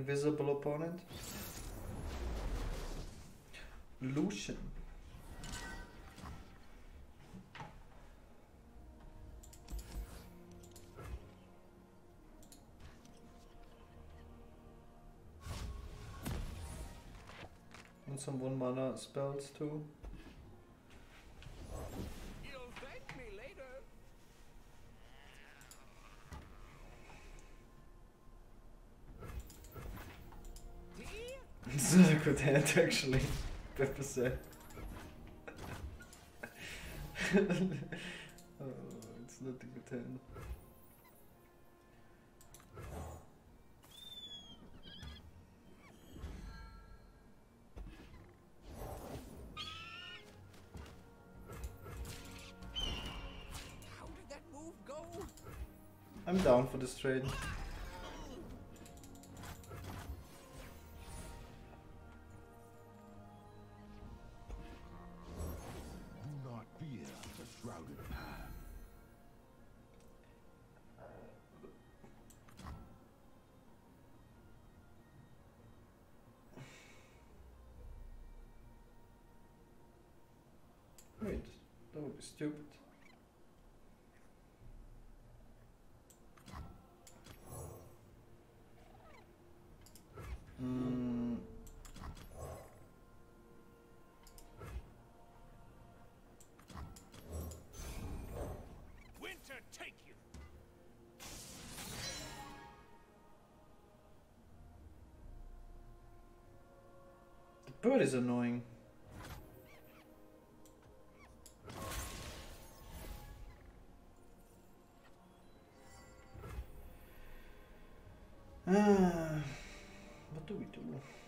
invisible opponent. Lucian. And some 1 mana spells too. You'll thank me later. It's not a good hand actually, Pepper said. Oh, it's not a good hand. How did that move go? I'm down for this trade. Do not fear the shrouded path. Wait, that would be stupid. Winter, take you. The bird is annoying. What do we do?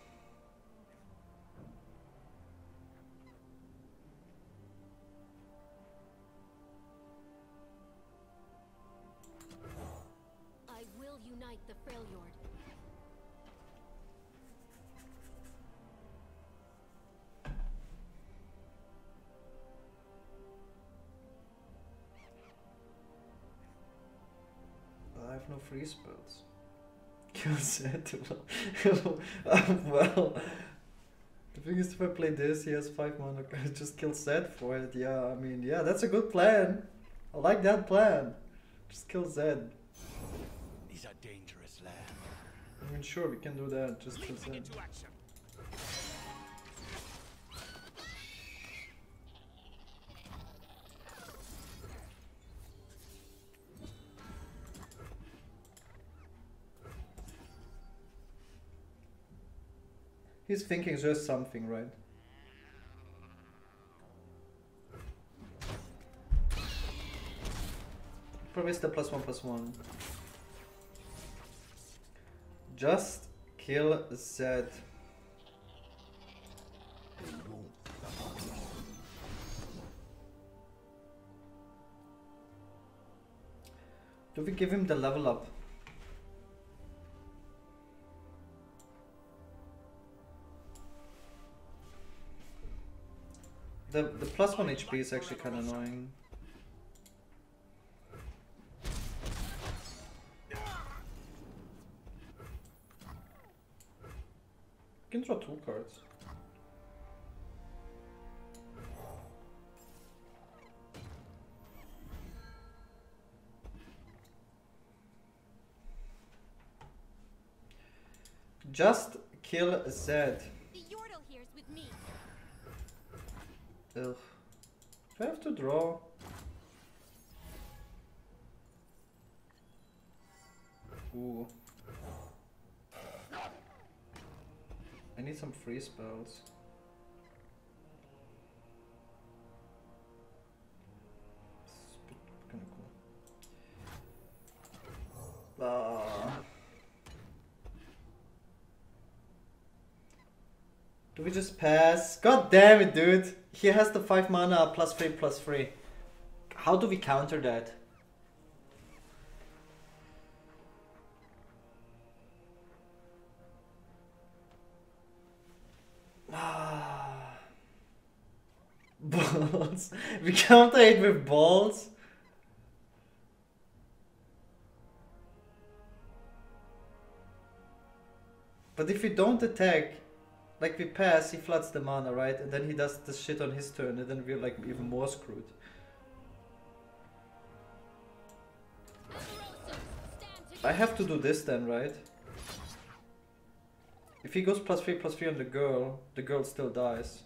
I will unite the Freljord. I have no free spells. Kill Zed. Well, the thing is, if I play this, he has 5 mana. I just kill Zed for it. Yeah, I mean, yeah, that's a good plan. I like that plan. Just kill Zed. These are dangerous lands. I mean, sure, we can do that. Just kill Leaping Zed. into action. He's thinking just something, right? Probably the +1/+1. Just kill Zed. Do we give him the level up? The +1 HP is actually kind of annoying. You can draw 2 cards. Just kill Zed. The Yordle here's with me. Ugh. Do I have to draw? Ooh. I need some free spells. It's kind of cool. Do we just pass? God damn it, dude! He has the 5 mana +3/+3. How do we counter that? Balls. We counter it with balls. But if we don't attack, like we pass, he floods the mana, right? And then he does this shit on his turn, and then we're like even more screwed. I have to do this then, right? If he goes +3/+3 on the girl still dies.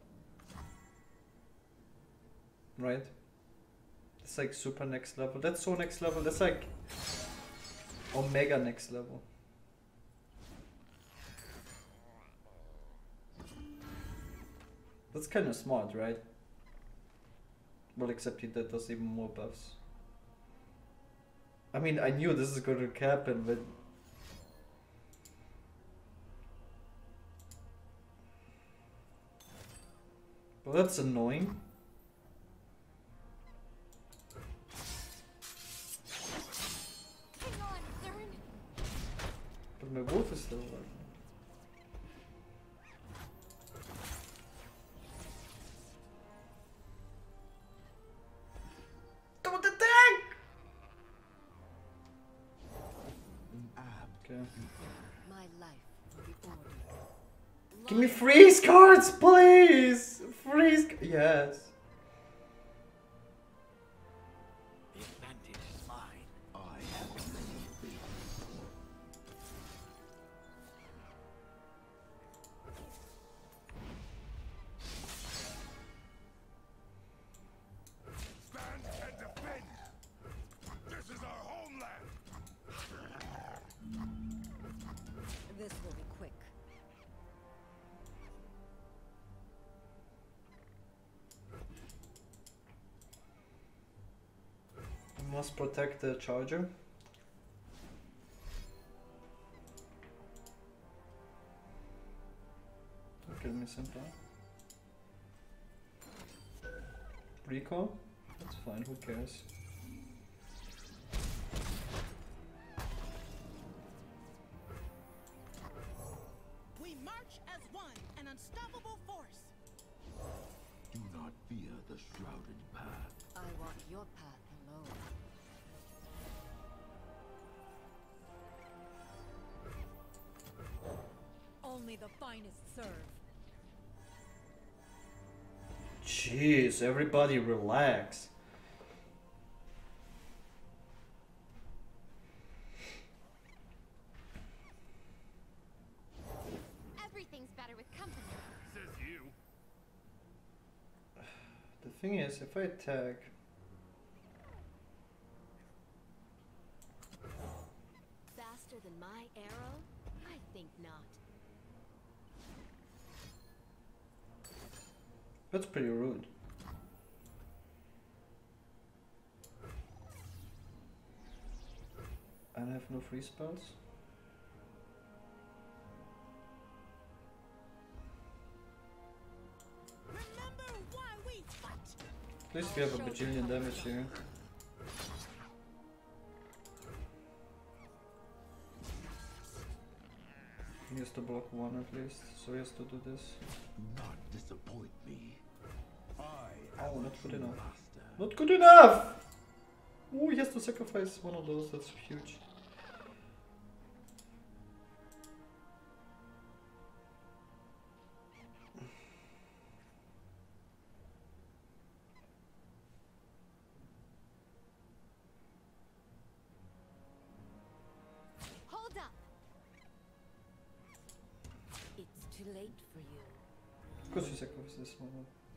Right? It's like super next level. That's so next level. That's like Omega next level. That's kind of smart, right? Well, except that does even more buffs. I mean, I knew this is going to happen, but... Well, that's annoying. Hang on, Zern. But my wolf is still alive. Don't attack! Okay. My life will be ordered. Give me freeze cards, please! Freeze. Yes. The advantage is mine. I have faith. Stand and defend. This is our homeland. This will be quick. I must protect the charger. Don't kill me, Senpai. Recall? That's fine, who cares? We march as one, an unstoppable force. Do not fear the shrouded path. I want your path alone. Only the finest serve. Jeez, everybody relax. Everything's better with company. Says you. The thing is, if I attack... Faster than my arrow? I think not. That's pretty rude. And I have no free spells? Remember why we fight. At least we have a bajillion damage here. He has to block one at least, so he has to do this. Do not disappoint me. Oh, not good enough. Master. Not good enough! Oh, he has to sacrifice one of those, that's huge. Hold up! It's too late for you. Of course you sacrifice this one.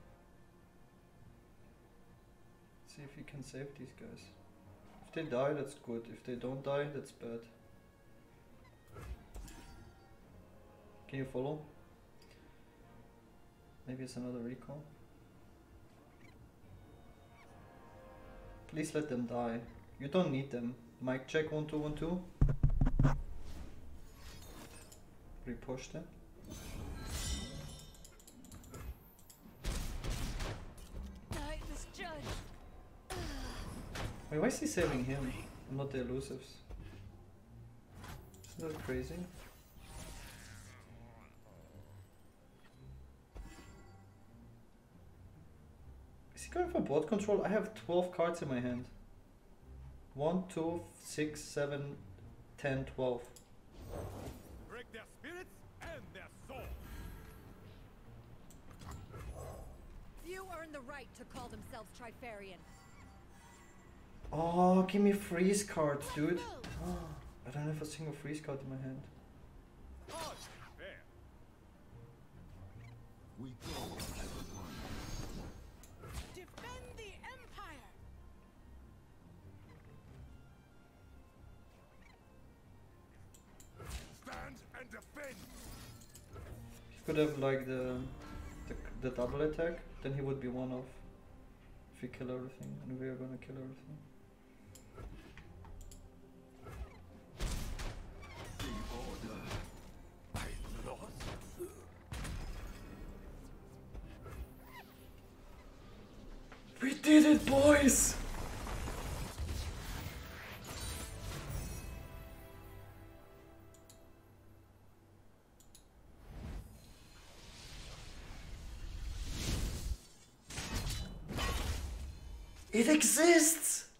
See if you can save these guys. If they die, that's good. If they don't die, that's bad. Can you follow? Maybe it's another recall. Please let them die. You don't need them. Mic check 1 2 1 2. Repush them. Die this judge! Wait, why is he saving him? Not the elusives. Isn't that crazy? Is he going for board control? I have 12 cards in my hand. 1, 2, 6, 7, 10, 12. Break their spirits the right to call themselves Trifarian. Oh, give me freeze cards, dude. Oh, I don't have a single freeze card in my hand. We go as one. Defend the Empire. Stand and defend. He could have like the double attack, then he would be one off. If we kill everything, and we are gonna kill everything. The order. I lost. We did it, boys! It exists!